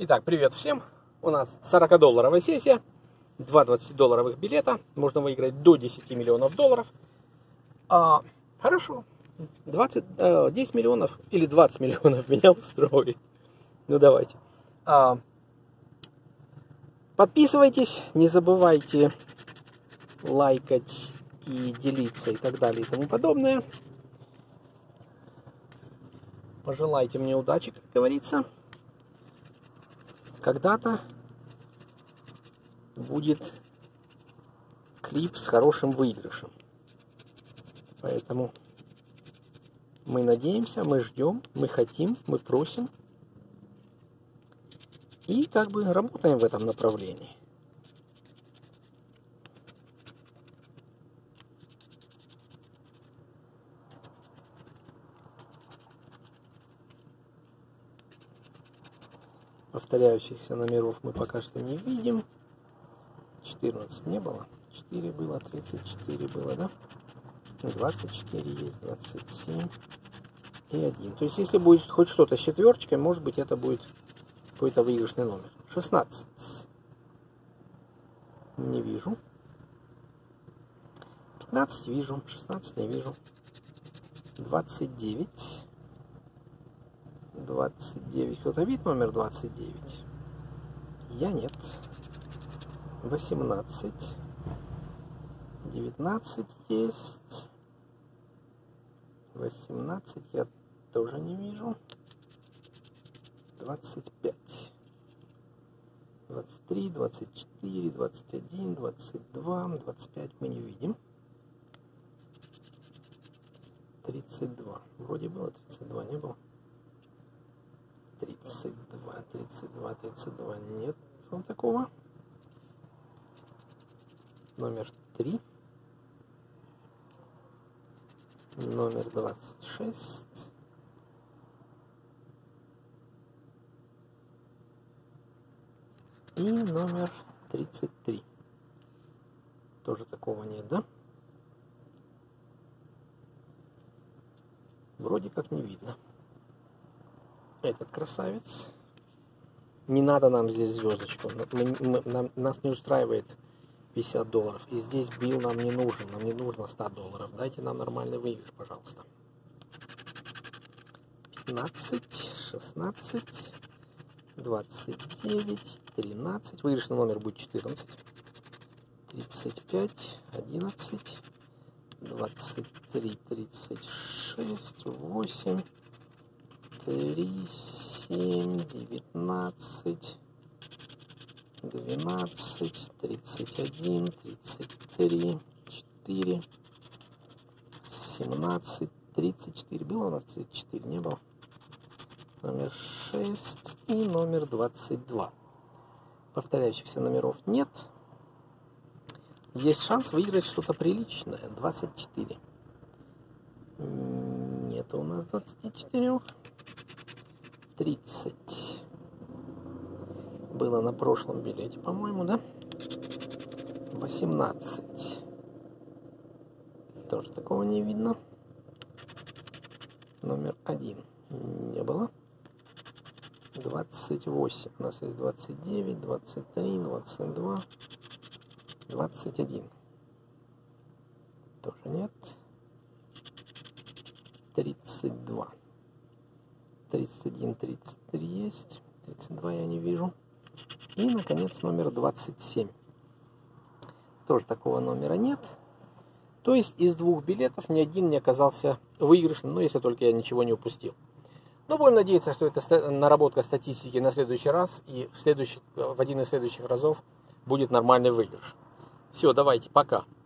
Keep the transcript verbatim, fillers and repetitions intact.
Итак, привет всем. У нас сорокадолларовая сессия, два двадцатидолларовых билета. Можно выиграть до десяти миллионов долларов. А, хорошо. двадцать, десять миллионов или двадцать миллионов меня устроит. Ну давайте. А, подписывайтесь, не забывайте лайкать и делиться и так далее и тому подобное. Пожелайте мне удачи, как говорится. Когда-то будет клип с хорошим выигрышем. Поэтому мы надеемся, мы ждем, мы хотим, мы просим. И как бы работаем в этом направлении. Повторяющихся номеров мы пока что не видим. четырнадцать не было. четыре было, тридцать четыре было, да? двадцать четыре есть, двадцать семь и один. То есть, если будет хоть что-то с четверочкой, может быть, это будет какой-то выигрышный номер. шестнадцать. Не вижу. пятнадцать вижу. шестнадцать не вижу. двадцать девять. двадцать девять. Кто-то видит номер двадцать девять? Я нет. восемнадцать. девятнадцать есть. восемнадцать я тоже не вижу. двадцать пять. двадцать три, двадцать четыре, двадцать один, двадцать два, двадцать пять мы не видим. тридцать два. Вроде было тридцать два, не было. тридцать два, тридцать два, тридцать два. Нет вот такого. Номер три. Номер двадцать шесть. И номер тридцать три. Тоже такого нет, да? Вроде как не видно. Этот красавец. Не надо нам здесь звездочку. Мы, мы, нам, нас не устраивает пятьдесят долларов. И здесь бил нам не нужен. Нам не нужно сто долларов. Дайте нам нормальный выигрыш, пожалуйста. пятнадцать, шестнадцать, двадцать девять, тринадцать. Выигрышный номер будет четырнадцать. тридцать пять, одиннадцать, двадцать три, тридцать шесть, восемь, три, семь, девятнадцать, двенадцать, тридцать один, тридцать три, четыре, семнадцать, тридцать четыре. Было у нас тридцать четыре? Не было. Номер шесть и номер двадцать два. Повторяющихся номеров нет. Есть шанс выиграть что-то приличное. двадцать четыре. Нет у нас двадцати четырёх. тридцать. Было на прошлом билете, по-моему, да? восемнадцать. Тоже такого не видно. Номер один. Не было. двадцать восемь. У нас есть двадцать девять, двадцать три, двадцать два, двадцать один. Тоже нет. тридцать два. тридцать один, тридцать три есть. тридцать два я не вижу. И, наконец, номер двадцать семь. Тоже такого номера нет. То есть, из двух билетов ни один не оказался выигрышным, но если только я ничего не упустил. Но будем надеяться, что это наработка статистики на следующий раз. И в, следующий, в один из следующих разов будет нормальный выигрыш. Все, давайте, пока.